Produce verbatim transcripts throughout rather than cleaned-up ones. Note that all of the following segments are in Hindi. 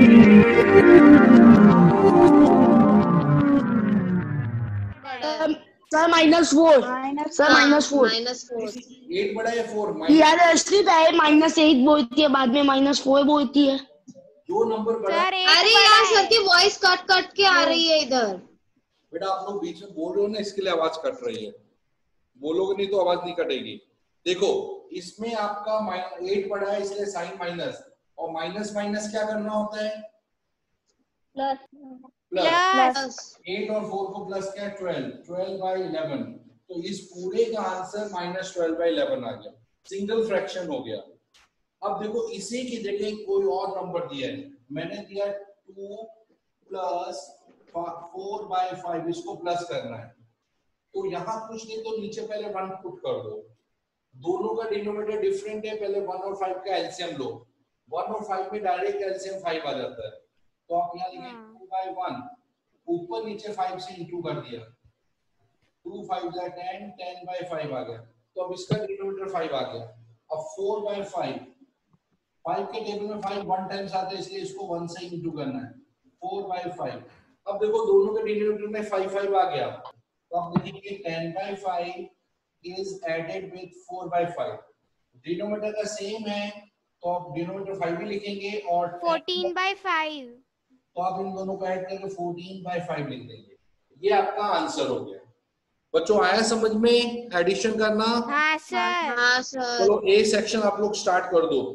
Sir minus four, sir minus four, minus four. Eight बड़ा है फोर, यार असली पहले माइनस एट बोलती है, बाद में माइनस फोर बोलती है। दो नंबर बड़ा है। अरे यार सर की वॉइस कट कट के आ रही है इधर। बेटा आप लोग बीच में बोल रहे हो ना, इसके लिए आवाज कट रही है। बोलोगे नहीं तो आवाज नहीं कटेगी। देखो इसमें आपका एट पड़ा है इसलिए साइन माइनस, और माइनस माइनस क्या करना होता है? प्लस। प्लस एट और फोर को प्लस क्या? ट्वेल्व। Twelve by eleven. तो इस पूरे का answer minus twelve by eleven आ गया, सिंगल फ्रैक्शन हो गया। अब देखो इसी की जगह कोई और नंबर दिया है, मैंने दिया two plus four by five, इसको प्लस करना है। तो यहाँ कुछ नहीं तो नीचे पहले वन पुट कर दो, दोनों का डिनोमिनेटर डिफरेंट है, पहले वन और फाइव का एलसीएम लो। वन और फाइव में डायरेक्ट एलसीएम फाइव आ जाता है, तो आप यहाँ लिखेंगे टू बाई वन, ऊपर नीचे फाइव से इंटू कर दिया, टू फाइव जा टेन, टेन बाई फाइव आ गया, तो अब इसका डिनोमिनेटर फाइव आ गया। अब फोर बाई फाइव, फाइव के टेबल में फाइव वन टाइम्स आता है इसलिए इसको वन से इंटू करना है, फोर बाई फाइव। अब देखो दोनों के डिनोमिनेटर में फाइव फाइव आ गया, तो आप लिखेंगे ten by five is added with four by five. Denominator का सेम है तो आप डिनोमिनेटर फाइव ही लिखेंगे, और फोर्टीन बाई फाइव, तो आप इन दोनों को ऐड करके फोर्टीन बाई फाइव लिख देंगे। ये आपका आंसर हो गया। बच्चों आया समझ में एडिशन करना? हाँ सर। हाँ सर। चलो ए सेक्शन आप लोग स्टार्ट कर दो।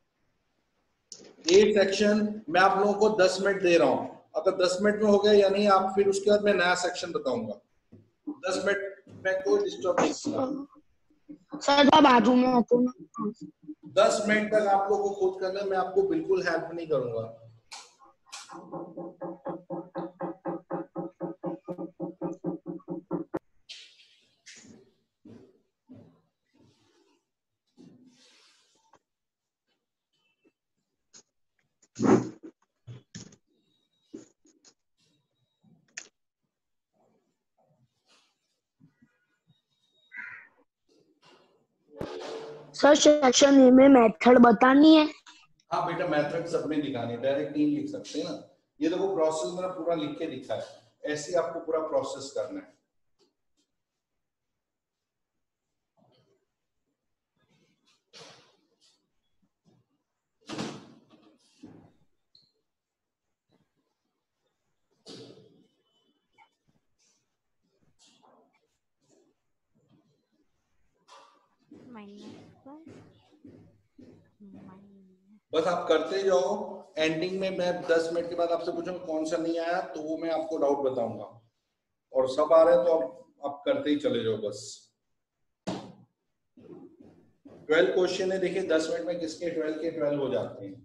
ए सेक्शन मैं आप लोगों को दस मिनट दे रहा हूं, अगर दस मिनट में हो गया या नहीं आप फिर उसके बाद मैं नया सेक्शन बताऊंगा। दस मिनट में कोई डिस्टर्ब नहीं करना। सर बाजू में आते ना, दस मिनट तक आप लोगों को खुद करना, मैं आपको बिल्कुल हेल्प नहीं करूंगा। सर सेक्शन ए में मेथड बतानी है? हाँ बेटा मेथड सब में दिखानी है, डायरेक्ट तीन लिख सकते हैं ना। ये देखो प्रोसेस मैंने पूरा लिख के दिखा है, ऐसे आपको पूरा प्रोसेस करना है। बस आप करते जाओ, एंडिंग में मैं दस मिनट के बाद आपसे पूछूंगा कौन सा नहीं आया तो वो मैं आपको डाउट बताऊंगा, और सब आ रहे हैं तो आप, आप करते ही चले जाओ बस। ट्वेल्व क्वेश्चन है, देखिए दस मिनट में किसके ट्वेल्व के ट्वेल्व हो जाते हैं।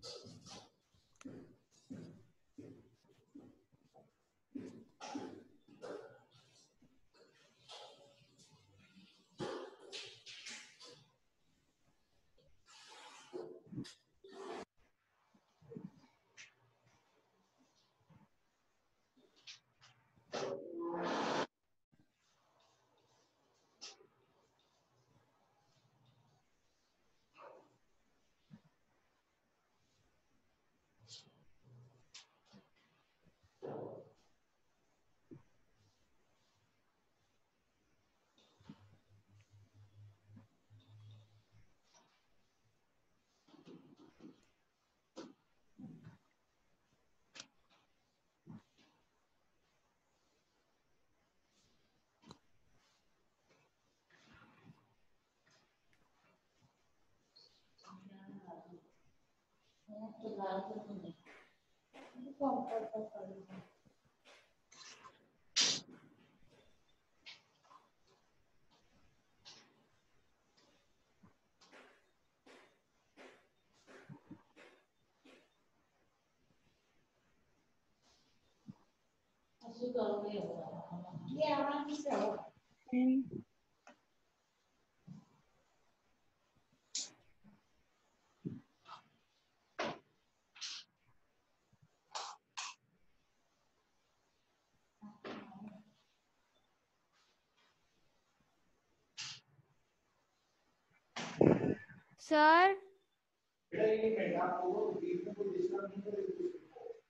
सर बेटा एक मिनट, आप लोग बीच में कोई डिस्टर्ब नहीं करेंगे।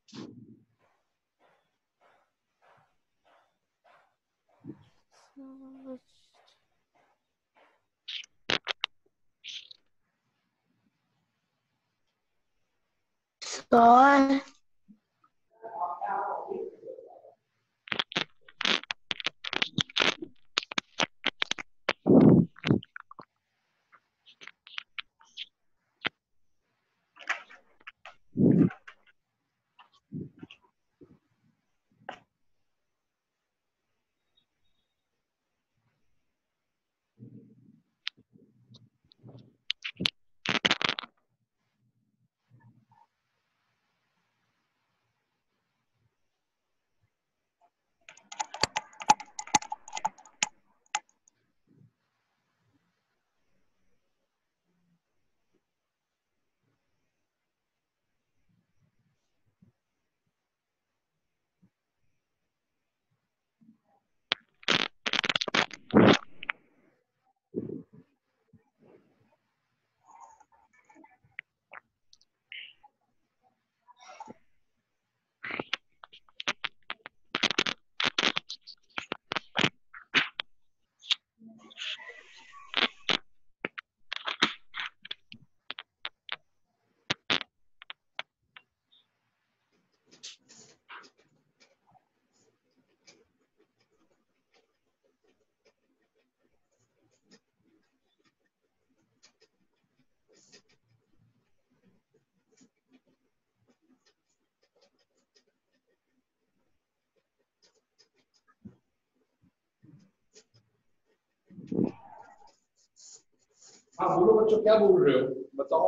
सर हाँ बोलो बच्चों, क्या बोल रहे हो, बताओ।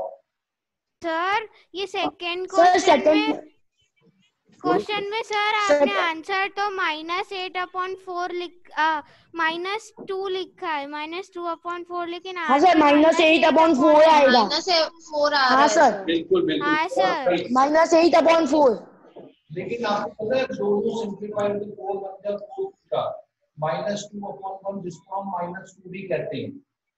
सर ये सेकंड सर क्वेश्चन में सेकंड क्वेश्चन में सर आपने आंसर तो माइनस एट अपॉन फोर लिख माइनस टू लिखा है, माइनस टू अपॉन फोर, लेकिन हाँ sir answer minus eight upon four आएगा। माइनस फोर आ हाँ रहा है सर। सर। बिल्कुल बिल्कुल हाँ sir. Minus eight upon four. लेकिन आपको पता है दोनों सिंपलीफाई होकर फोर बन गया, फोर का माइनस टू अपॉन वन, जिसको हम माइनस टू भी कहते हैं।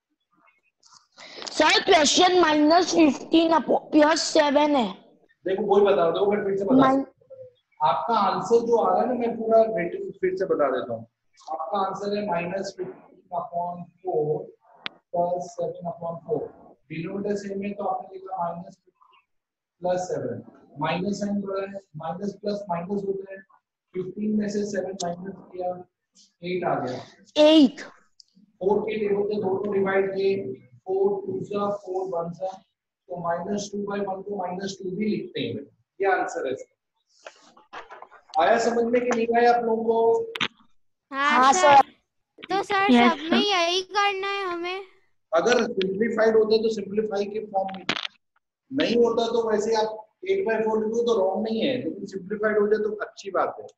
Sir question minus fifteen plus seven है। देखो वही बता दो, मैं फिर से बता माइन दूं। आपका आंसर जो आ रहा है ना, मैं पूरा रेटिंग फिर से बता देता हूँ। आपका आंसर है minus fifteen upon four plus seven upon four. Denominator same है तो आपने लिखा minus fifteen plus seven. Minus sign बड़ा है, माइनस प्लस माइनस होता है। फिफ्टीन में से सेवन माइनस किया, एट आ गया। एट फोर के टेबल से दोनों डिवाइड किए, फोर टू सा फोर वन सा, तो माइनस टू बाई वन को माइनस टू भी लिखते हैं। ये आंसर है। आया समझ में कि नहीं आया आप लोगों को? हाँ, हाँ सर। सर। तो सर Yes, सब में यही करना है हमें। अगर सिंप्लीफाइड होता तो सिंप्लीफाई के फॉर्म में, नहीं होता तो वैसे आप एट बाई फोर लिखो तो रॉन्ग नहीं है, लेकिन सिंप्लीफाइड हो जाए तो अच्छी बात है।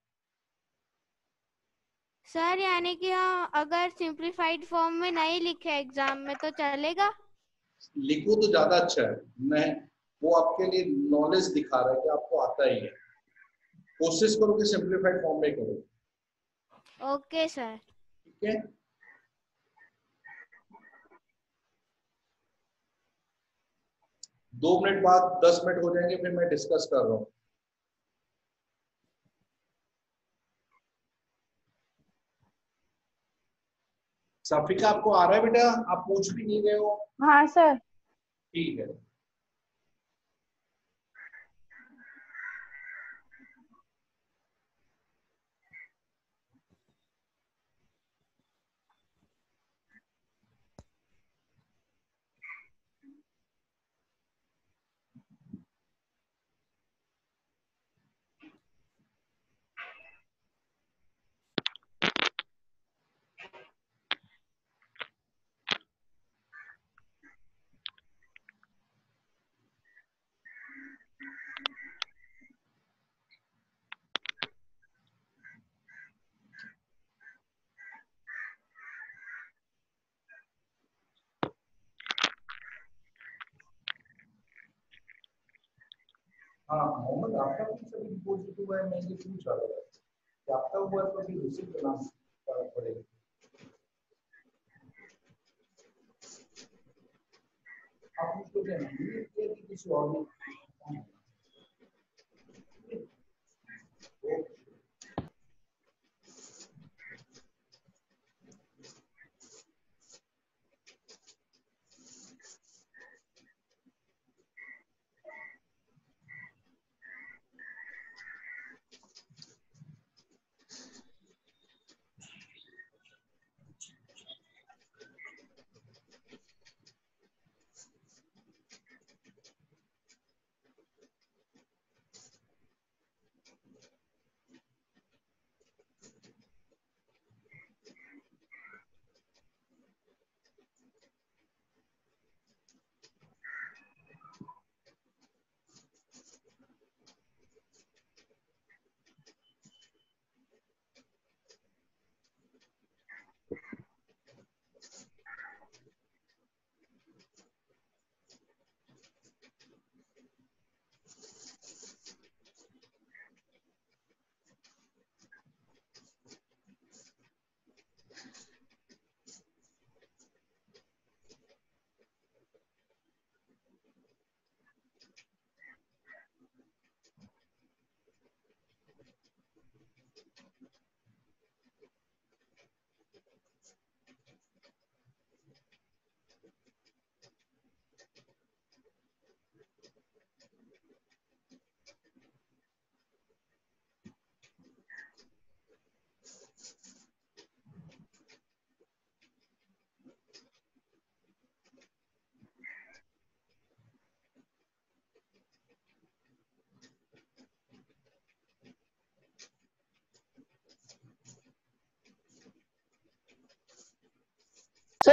सर यानी कि हम अगर सिंप्लीफाइड फॉर्म में नहीं लिखे एग्जाम में तो चलेगा? लिखो तो ज्यादा अच्छा है। मैं वो आपके लिए नॉलेज दिखा रहा है कि आपको आता ही है। कोशिश करो कि सिंप्लीफाइड फॉर्म में करो। Okay sir. ठीक है। दो मिनट बाद दस मिनट हो जाएंगे, फिर मैं डिस्कस कर रहा हूँ। सफिका आपको आ रहा है बेटा? आप पूछ भी नहीं गए हो। हाँ सर। ठीक है। हाँ मोहम्मद, आपका भी सभी पॉजिटिव है, मैं ये पूछ रहा था कि आपका हुआ तो भी रिसीव करना पड़ेगा। आप उसको क्या किसी और ने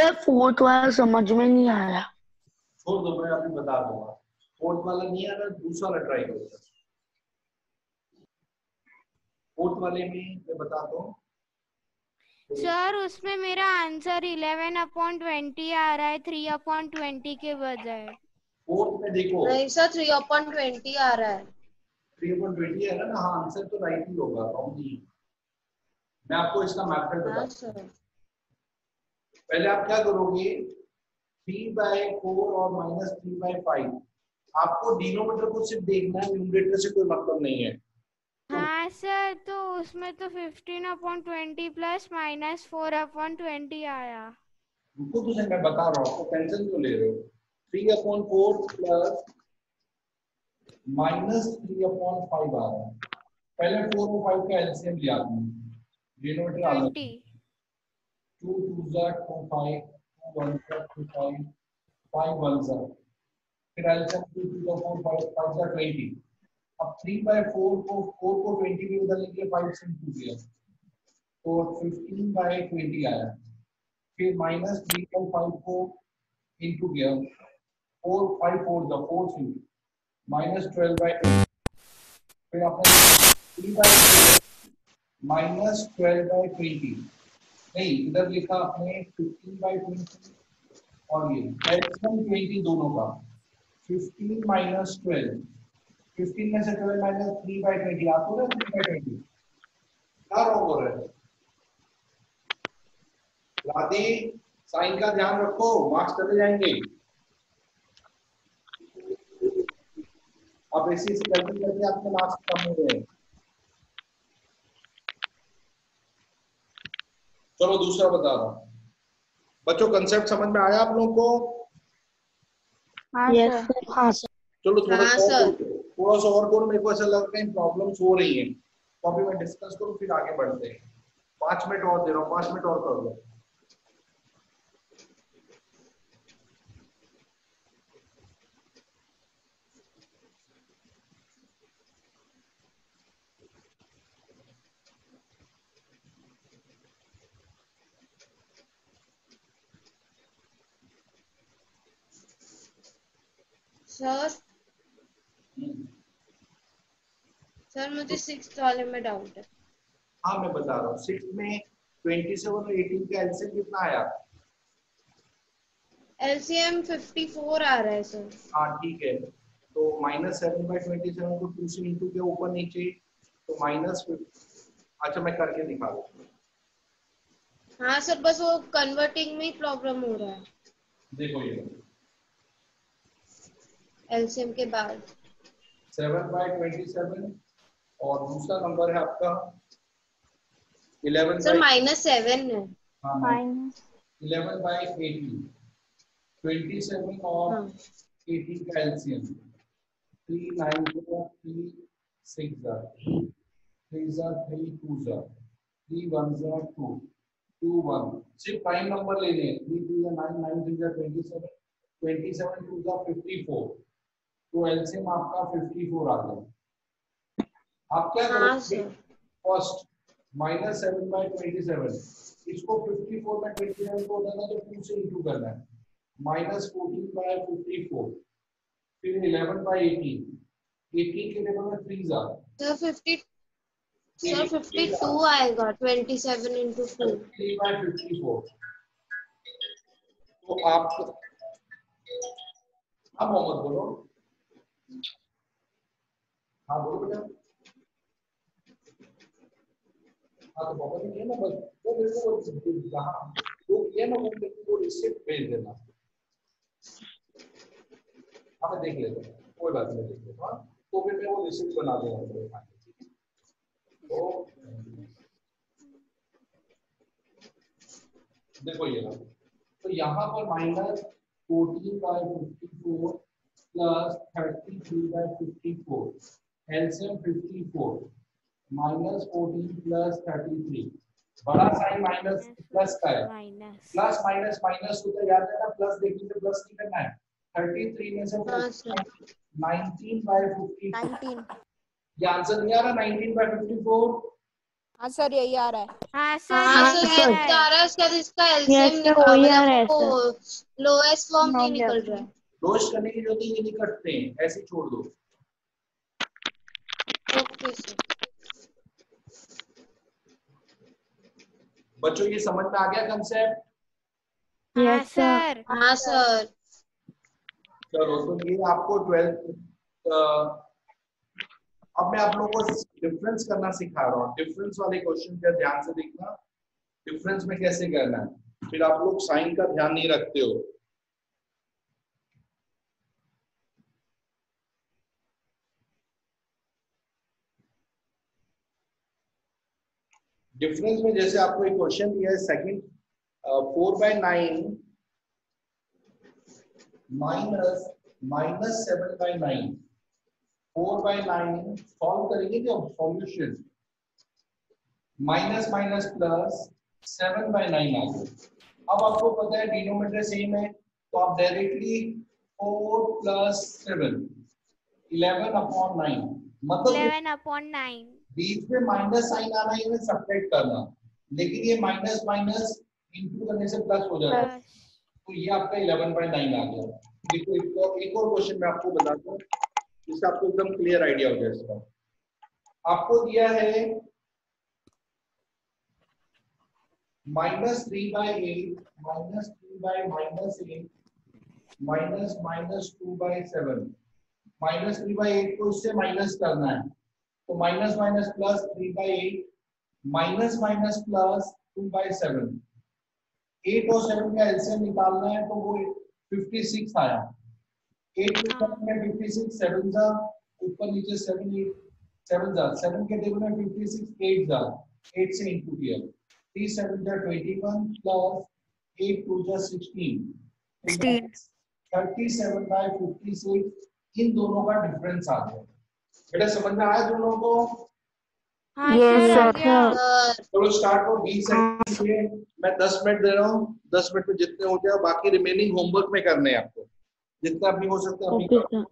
सर फोर्थ वाला समझ में नहीं आया। छोड़ दो, मैं अभी बता दूंगा। फोर्थ वाला नहीं आ रहा, दूसरा वाला ट्राई करो। फोर्थ वाले में मैं बता दूं सर उसमें मेरा आंसर इलेवन अपॉन ट्वेंटी आ रहा है थ्री अपॉन ट्वेंटी के बजाय। फोर्थ में देखो नहीं सर थ्री अपॉन ट्वेंटी आ रहा है। थ्री अपॉन ट्वेंटी है ना, हाँ आंसर तो राइट ही होगा, रॉन्ग नहीं। मैं आपको इसका मेथड हाँ बताता हूँ। सर। पहले आप क्या करोगे, थ्री बाय फोर और माइनस थ्री बाय फाइव, आपको डिनोमिनेटर को सिर्फ देखना है, न्यूमरेटर से कोई मतलब नहीं है। हाँ सर, तो उसमें तो fifteen upon twenty plus minus four upon twenty आया। रुको तो सही, मैं बता रहा हूँ, आपको टेंशन क्यों ले रहे हो। Three upon four plus minus three upon five आ रहा है। पहले फोर और फाइव का एलसीएम लिया आपने, डिनोमिनेटर आ ट्वेंटी। टू टू ज़ा टू फाइव, टू वन ज़ा टू फाइव, फाइव वन ज़ा, फिर एलसीएम टू टू ज़ा फोर, फाइव फाइव ज़ा ट्वेंटी। अब थ्री बाय फोर को फोर को ट्वेंटी में बदलने के लिए फाइव से इंटू किया तो फिफ्टीन बाय ट्वेंटी आया। फिर माइनस थ्री बाय फाइव को इंटू किया, फोर फाइव फोर द four three minus twelve by twenty. फिर आपने three by minus twelve by twenty, नहीं इधर लिखा आपने फिफ्टीन बाय ट्वेंटी और ये एलसीएम ट्वेंटी दोनों का, फिफ्टीन माइनस ट्वेल्व, फिफ्टीन में से twelve minus three by twenty, आपको ना थ्री बाय ट्वेंटी क्या रॉन्ग हो रहा है। राधे साइन का ध्यान रखो, मार्क्स चले जाएंगे। आप ऐसी ऐसी गलती करके आपके मार्क्स कम हो गए। चलो दूसरा बता रहा हूँ बच्चों, कंसेप्ट समझ में आया आप लोगों को? हाँ यस सर। सर। हाँ सर। चलो थोड़ा हाँ सा सर। और करो, थोड़ा सा और करो, मेरे को ऐसा लग रहा है प्रॉब्लम्स हो रही हैं, तो अभी मैं डिस्कस करूँ फिर आगे बढ़ते हैं। पांच मिनट और दे रहा हूँ, पांच मिनट और कर लो। सर सर मुझे सिक्स्थ वाले में डाउट है। हाँ मैं बता रहा हूँ, सिक्स में ट्वेंटी सेवन और एटीन का एलसीएम कितना आया? एलसीएम फिफ्टी फोर आ रहा है सर। हाँ ठीक है, तो minus seven by twenty seven को टू से इंटू के ऊपर नीचे, तो माइनस, अच्छा मैं करके दिखा दूँ। हाँ सर, बस वो कन्वर्टिंग में ही प्रॉब्लम हो रहा है देखो ये एलसीएम के बाद। सेवन बाई ट्वेंटी सेवन और दूसरा नंबर है आपका इलेवन सर माइनस सेवन है। हाँ minus eleven by eighteen, twenty seven और एटीन का LCM, three nine three six three three two three one two two one, सिर्फ प्राइम नंबर लेने हैं। Three three nine, nine three twenty seven, twenty seven two fifty four, तो एलसीएम आपका फिफ्टी फोर आ गया। आप क्या करोगे, first minus seven by twenty seven, इसको fifty four by twenty seven को होता है तो टू से इंटू करना है, minus fourteen by fifty four, फिर इलेवन बाई एटीन, एटीन के लेवल में थ्री जा sir fifty sir fifty two आएगा, twenty seven into two by fifty four. तो आप हाँ मोहम्मद बोलो, हाँ बोलो बेटा। हाँ तो पापा ने किया ना, बस वो मेरे को कहा वो किया ना, वो मेरे को रिसिप्ट भेज देना। हाँ मैं देख लेता हूँ, कोई बात नहीं, देख लेता हूँ, तो फिर मैं वो रिसिप्ट बना दूंगा। तो देखो ये ना, तो यहाँ पर minus fourteen by fifty four plus thirty three by fifty four, LCM fifty four, minus fourteen plus thirty three, बड़ा साइन माइनस प्लस का है, प्लस माइनस माइनस होता है, याद है ना, प्लस देखने से प्लस नहीं करना है। थर्टी थ्री में से नाइनटीन बाई फिफ्टी फोर, ये आंसर नहीं आ रहा, नाइनटीन बाई फिफ्टी फोर। हाँ सर यही आ रहा है। हाँ सर हाँ हाँ, सर यही सर। आ ये रहा आ है। रहा है, उसके बाद इसका Yes, एलसीएम sir, निकाल, वही आ रहा है, मतलब वो लोएस्ट फॉर्म नहीं निकल रहा है। दोष करने की जरूरत नहीं, ये नहीं कटते हैं, ऐसे ही छोड़ दो। Okay sir. बच्चों ये समझ में आ गया कंसेप्ट? हाँ Yes, sir. सर। हाँ सर। चलो तो ये आपको ट्वेल्थ, अब मैं आप लोगों को डिफरेंस करना सिखा रहा हूँ। डिफरेंस वाले क्वेश्चन का ध्यान से देखना, डिफरेंस में कैसे करना है। फिर आप लोग साइन का ध्यान नहीं रखते हो। डिफरेंस में जैसे आपको एक क्वेश्चन दिया है, second four by nine minus minus seven by nine, four by nine solve करेंगे जब solution minus minus plus seven by nine आ गया। अब आपको पता है डिनोमिनेटर सेम है, तो आप directly four plus seven eleven upon nine, मतलब इलेवन अपॉन नाइन। बीच में माइनस साइन आना है, सब्ट्रैक्ट करना, लेकिन ये माइनस माइनस इंटू करने से प्लस हो जाता है, तो ये आपका इलेवन बाय नाइन आ गया। देखो एक और एक और क्वेश्चन मैं आपको बताता हूँ जिससे आपको एकदम क्लियर आइडिया हो जाए इसका। आपको दिया है minus three by eight minus three by minus eight minus minus two by seven, minus three by eight को इससे माइनस करना है, तो minus minus plus three by eight minus minus plus two by seven, eight और सेवन का एलसीएम निकालना है, तो वो फिफ्टी सिक्स आया। एट के सेवन में फिफ्टी सिक्स, सेवन जा ऊपर नीचे सेवन, एट सेवन जा, सेवन के टेबल में फिफ्टी सिक्स, एट जा, एट से इंटू किया, थ्री सेवन जा twenty one plus eight two जा sixteen, thirty seven by fifty six, इन दोनों का डिफरेंस आ गया। बेटा समझ में आया दोनों को? हाँ Yes, सर आ sir. गया। चलो स्टार्ट हो। बीस सेकंड के लिए मैं दस मिनट दे रहा हूँ, दस मिनट में जितने हो जाए, बाकी रिमेनिंग होमवर्क में करने हैं आपको, जितना भी हो सकता है Okay, sir.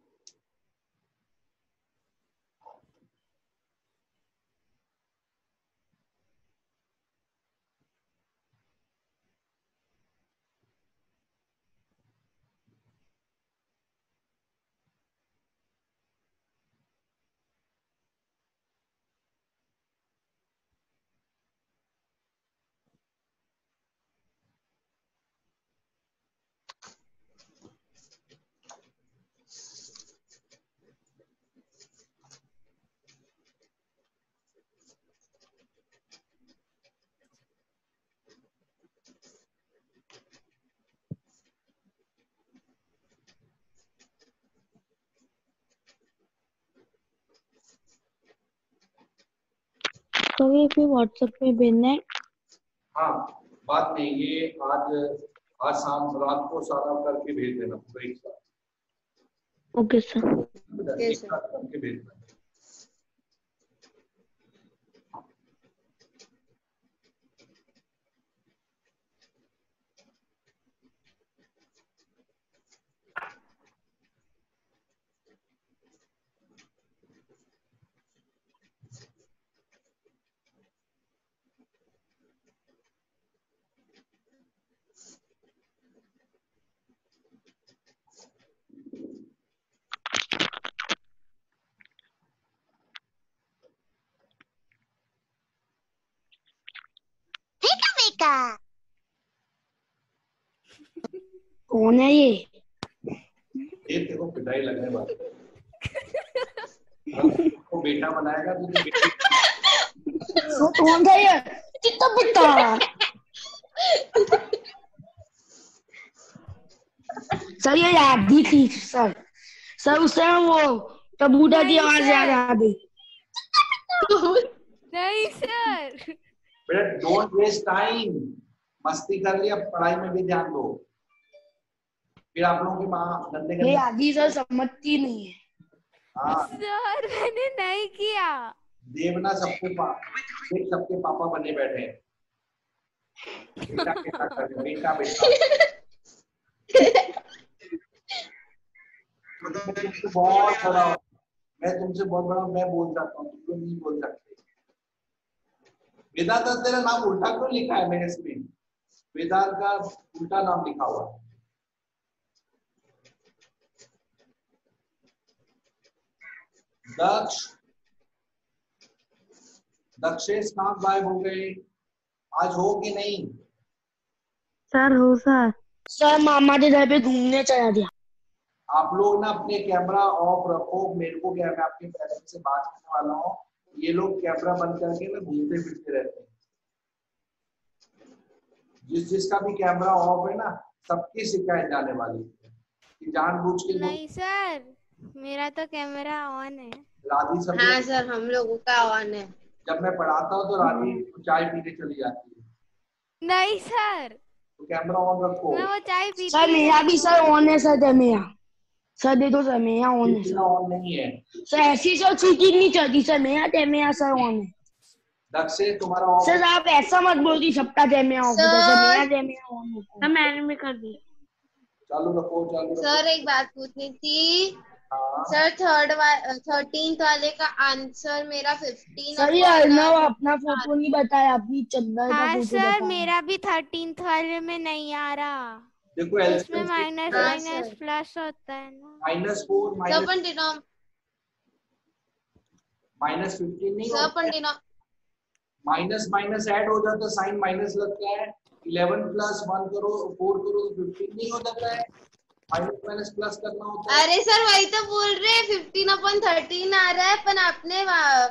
तो ये फिर व्हाट्सएप पे भेजना है। हाँ बात नहीं, ये आज आज शाम रात को सारा करके भेज देना पूरा एक साथ। Okay sir. एक साथ करके भेज देना। कौन है ये? ये देखो पिटाई लगने वाली है। तो बेटा बनाएगा तो बेटी वो कौन था ये? कितना पिटा? सर ये याद ही थी सर। सर उससे वो कबूतर की नहीं आवाज सर। याद आ गई। नहीं सर। बेटा डोंट वेस्ट टाइम, मस्ती कर लिया, पढ़ाई में भी ध्यान दो। फिर आप लोगों की माँ गंदे ये गंदे आदि सर समझती नहीं है। हाँ सर मैंने नहीं किया। देवना सबके पा देख सबके पापा बने बैठे हैं। बेटा बेटा कर रहे, बेटा बेटा मैं तुमसे बहुत बड़ा, मैं तुमसे बहुत बड़ा, मैं बोल सकता हूँ, तुम नहीं बोल सकते। वेदांत तेरा नाम उल्टा क्यों लिखा है मेरे इसमें? वेदांत का उल्टा नाम लिखा हुआ है। दक्ष दक्षेश कहाँ गायब हो गए? आज हो कि नहीं? सर हो सर। सर मामा के घर पे घूमने चला गया। आप लोग ना अपने कैमरा ऑफ रखो, मेरे को क्या, मैं आपके पेरेंट्स से बात करने वाला हूँ। ये लोग कैमरा बंद करके ना घूमते फिरते रहते हैं। जिस जिसका भी कैमरा ऑफ है ना, सबकी शिकायत जाने वाली है कि जानबूझ के। नहीं सर, मेरा तो कैमरा ऑन है। राधी सब हाँ सर, हम लोगों का ऑन है। जब मैं पढ़ाता हूँ तो राधी चाय पीने चली जाती है। नहीं सर, तो कैमरा ऑन रखो। मैं वो चाय पीती सर मेरा भी सर ऑन है सर। कैमरा सर दे दो सर, मेरा ऑन है सर। ऑन नहीं है सर, ऐसी सर चीटिंग नहीं चलती सर। मेरा कैमरा सर ऑन है। दक्षे तुम्हारा ऑफ सर आप ऐसा मत बोलिए सबका कैमरा ऑफ है। सर मेरा कैमरा ऑन है सर। मैंने भी कर दी। चालू रखो, चालू रखो। सर एक बात पूछनी थी। हाँ। सर थर्ड थर्टीन वाले का आंसर मेरा फिफ्टीन। सर ये अर्नव अपना फोटो नहीं बताया, अपनी चंदा का हाँ फोटो सर, बताया। मेरा भी थर्टीन वाले में नहीं आ रहा। देखो इसमें माइनस हाँ, माइनस सर। प्लस होता है ना। माइनस फोर सर माइनस पण डिनोम माइनस फिफ्टीन नहीं सर होता पण है। डिनोम माइनस माइनस ऐड हो जाता है, साइन माइनस लगता है। इलेवन प्लस वन करो, फोर करो तो फिफ्टीन नहीं हो जाता है। माइनस माइनस प्लस करना होता है। अरे सर वही तो बोल रहे हैं, फिफ्टीन अपन थर्टीन आ रहा है, पर आपने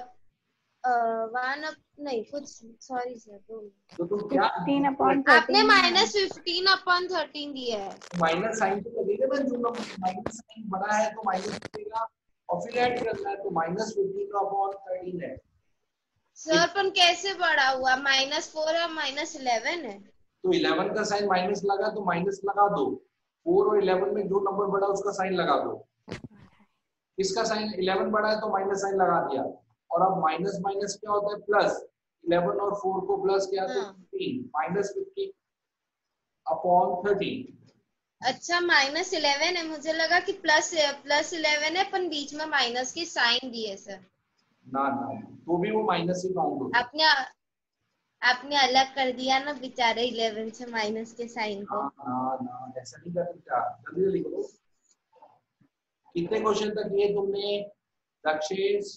वन नहीं कुछ, सॉरी सर। तो तुम क्या आपने माइनस फिफ्टीन अपन थर्टीन दिया है। माइनस साइन तो लगेगा ना, जो माइनस साइन बड़ा है तो माइनस लगेगा और फिर ऐड करना है। तो माइनस फिफ्टीन अपॉन थर्टीन है। सर पर कैसे बड़ा हुआ? माइनस फोर और माइनस इलेवन है। तो इलेवन का साइन माइनस लगा तो माइनस लगा दो। फोर और इलेवन में जो नंबर बड़ा उसका साइन लगा दो। इसका साइन इलेवन बड़ा है तो माइनस साइन लगा दिया। और अब माइनस माइनस क्या होता है? प्लस। इलेवन और फोर को प्लस किया तो fifteen. Minus fifteen upon thirteen. अच्छा माइनस इलेवन है, मुझे लगा कि प्लस प्लस इलेवन है, पर बीच में माइनस की साइन दिए सर। ना ना, तो भी वो माइनस ही काउंट होता है। आपने आपने अलग कर दिया ना बेचारे इलेवन से माइनस के साइन को। ना ना, ऐसा नहीं कर सकता। जल्दी जल्दी करो। कितने क्वेश्चन तक किए तुमने दक्षेश?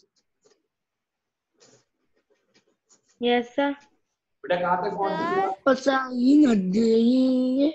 Yes sir. बेटा कहाँ तक पहुंच गया? पता ही न दे।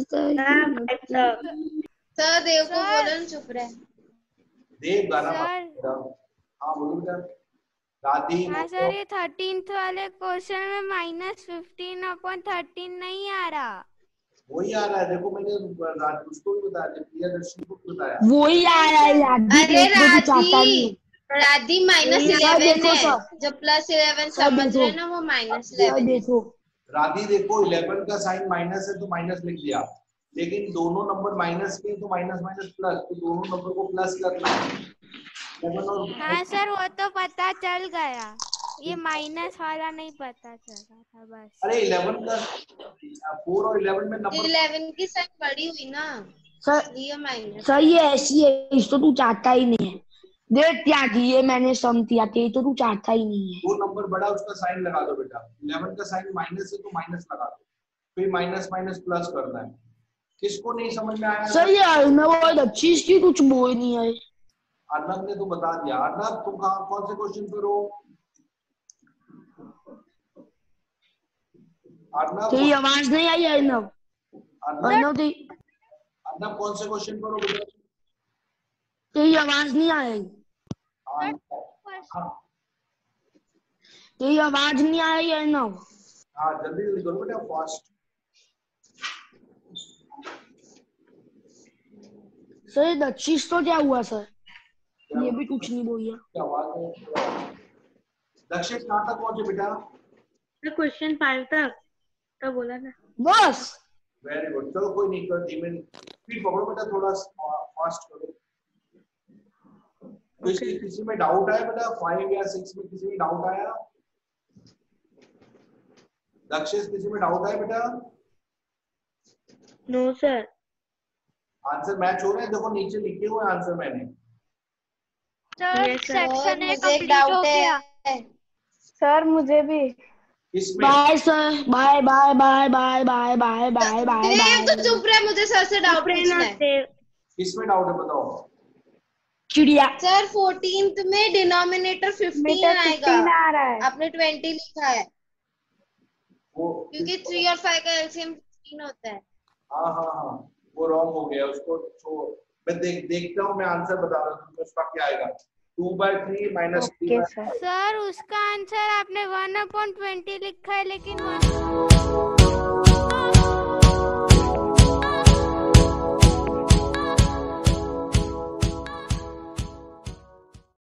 सर देव को बोलो ना चुप रहे। देव गाना सर। मत। हाँ बोलो बेटा। दादी हाँ सर, ये थर्टीन वाले क्वेश्चन में माइनस फिफ्टीन अपॉन थर्टीन नहीं आ रहा। वही आ रहा है। देखो मैंने रात उसको भी बताया, प्रियदर्शनी को भी बताया। वही आ रहा है राधी। अरे राधी राधी माइनस इलेवन है। सर। जो प्लस इलेवन सर समझ देखो। रहे ना, वो माइनस इलेवन। देखो राधी देखो, इलेवन का साइन माइनस है तो माइनस लिख दिया, लेकिन दोनों नंबर माइनस के तो माइनस माइनस प्लस, तो दोनों नंबर को प्लस करना है। और हाँ सर, वो तो पता चल गया, ये माइनस वाला नहीं पता चला था बस। अरे इलेवन का फोर और इलेवन में नंबर इलेवन की साइन बड़ी हुई ना सर। ये माइनस सर ये ऐसी है, इसको तू चाहता ही नहीं है। देख क्या किए मैंने, सम किया थे तो तू चाहता ही नहीं है। दो नंबर बड़ा उसका साइन लगा दो बेटा। इलेवन का साइन माइनस है तो माइनस लगा दो, फिर माइनस माइनस प्लस करना है। किसको नहीं समझ में आया? सर ये अर्नव और अच्छी इसकी कुछ बोल नहीं है। अर्नब ने तो बता दिया। अर्नब तुम कहाँ कौन से क्वेश्चन पर हो? अर्नब तेरी आवाज नहीं आई अर्नव। अर्नव तेरी अर्नब कौन से क्वेश्चन पर हो बेटा? तेरी आवाज नहीं आ रही। तेरी आवाज नहीं आ रही अर्नव। हाँ जल्दी जल्दी करो बेटा, फास्ट। सर दक्षिश तो क्या हुआ सर? ये भी कुछ नहीं बोलिया। क्या बात है? दक्षिश कहाँ तक पहुंचे बेटा? क्वेश्चन फाइव तक तो बोला ना बस। Very good. चलो कोई नहीं, कर धीमे स्पीड पकड़ो बेटा, थोड़ा फास्ट करो। तो इसलिए किसी में डाउट आया बेटा? फाइव या सिक्स में किसी में डाउट आया? दक्षिश किसी में डाउट आया बेटा? No sir. आंसर मैच हो रहे हैं? देखो नीचे लिखे हुए आंसर मैंने। सर सेक्शन ए मुझे एक कंप्लीट हो डाउट गया। है सर मुझे भी। इसमें bye sir, bye bye bye bye bye bye bye bye Dev तो बाय। चुप रहे, मुझे सर से डाउट पूछना है। किसमें डाउट है बताओ। चिड़िया। सर फोर्टीन में डिनोमिनेटर फिफ्टीन आएगा, आ रहा है। आपने ट्वेंटी लिखा है वो क्योंकि थ्री और फाइव का एलसीएम फिफ्टीन होता है। हाँ हाँ हाँ वो रॉन्ग हो गया, उसको छोड़। मैं देख देखता हूँ, मैं आंसर बता रहा हूँ उसका क्या आएगा। Two by three minus three by sir उसका आंसर आपने वन अपॉन ट्वेंटी लिखा है, लेकिन वन